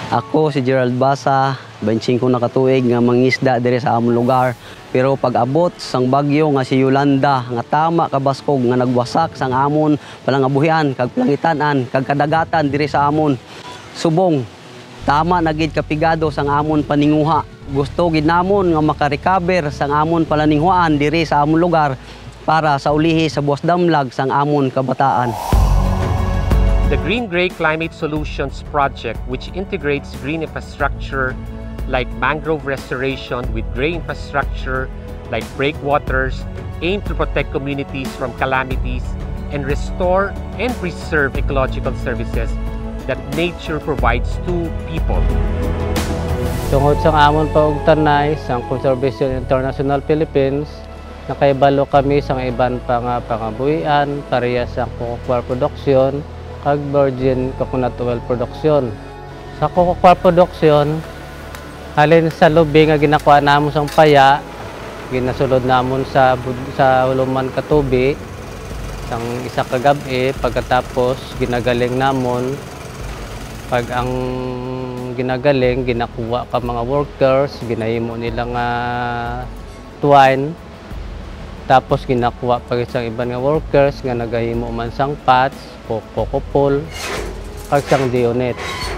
Ako si Gerald Basa, 25 na katuig nga mangisda diri sa among lugar. Pero pag abot sang bagyo nga si Yolanda nga tama kabaskog nga nagwasak sang amon palangabuhian kag plangitanan kag kadagatan diri sa amon subong. Tama na gid kapigado sang amon paninguha. Gusto gid namon nga makarecover sang amon palaninghuan diri sa amon lugar para sa ulihi sa buwas damlag sang amon kabataan. The Green Gray Climate Solutions Project, which integrates green infrastructure like mangrove restoration with gray infrastructure like breakwaters, aim to protect communities from calamities and restore and preserve ecological services that nature provides to people. Tungod sa amon paugtanay sang Conservation International Philippines, nakaibalo kami sang iban pangabuhian, pareha sa cocoa production, kag virgin coconut oil production. Sa cocoa production, halin sa lubi nga ginakuha namon sang paya, ginasulod namon sa uluman katubi sang isa ka gabi, pagkatapos ginagaling namon. Pag ang ginagaling, ginakuha ka mga workers, ginahimo nila nga twine. Tapos ginakuha pa isang iban nga workers nga nagahimo man sang pots, coco-pole, kag sang dionet.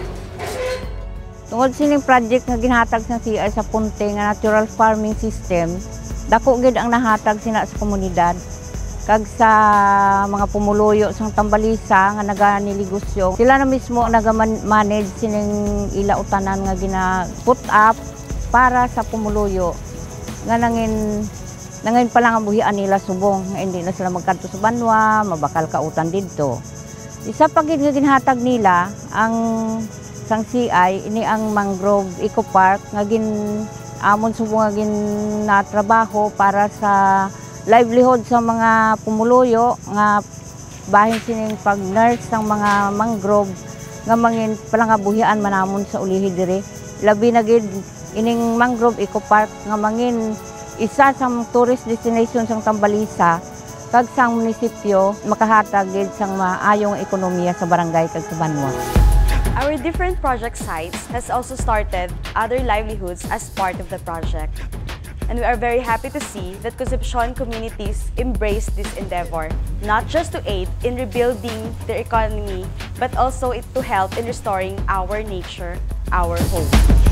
Tungod sining project nga ginhatag sa CI sa Punte nga natural farming system, dako gid ang nahatag sina sa komunidad. Kag sa mga pumuluyo sang Tambalisa nga naganilnegosyo, sila na mismo naga-manage sining ilautanan nga gina-put up para sa pumuluyo nga nangin pa lang ang buhian nila subong nga hindi na sila magkanto sa banwa, mabakal kautan didto. Isa pa gid nga ginhatag nila ang sang CI ini ang mangrove eco park nga amon subong nga ginatrabaho para sa livelihood sa mga pumuluyo nga bahin sining pag-nurse sang mga mangrove nga mangin palangabuhian manamon sa ulihi diri. Labi na gid ining mangrove eco park nga mangin isa sa tourist destination sang Tambalisa kag sang munisipyo makahatag gid sang maayong ekonomiya sa barangay kag sa banwa. Our different project sites has also started other livelihoods as part of the project. And we are very happy to see that Concepcion communities embrace this endeavor, not just to aid in rebuilding their economy, but also to help in restoring our nature, our home.